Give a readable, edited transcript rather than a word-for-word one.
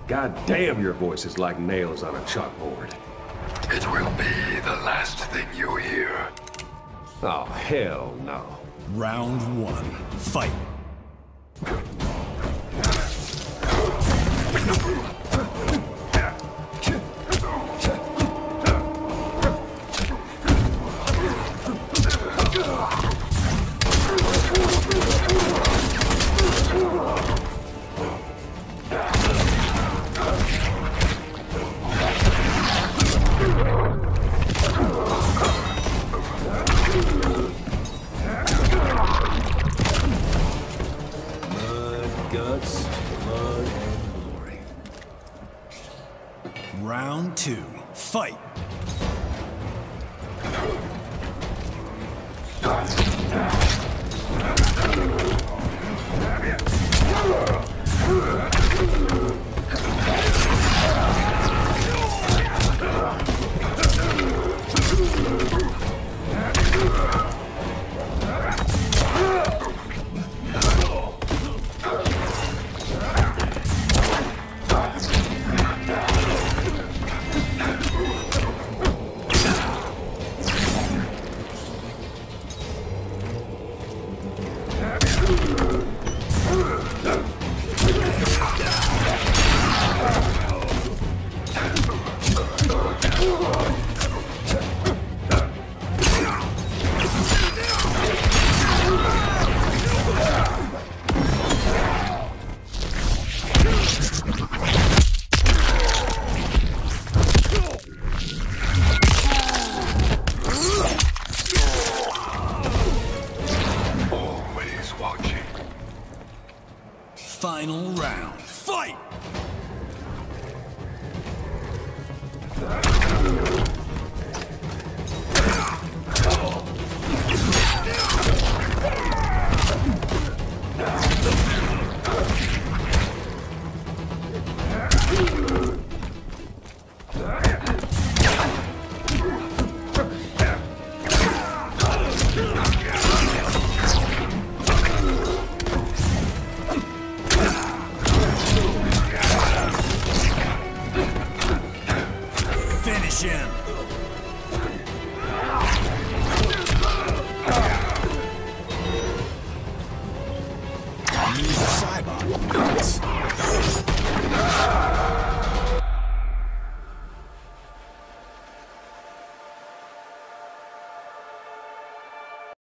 God damn, your voice is like nails on a chalkboard. It will be the last thing you hear. Oh, hell no. Round 1. Fight. Guts, blood, and glory. Round 2. Fight. Final round. Fight!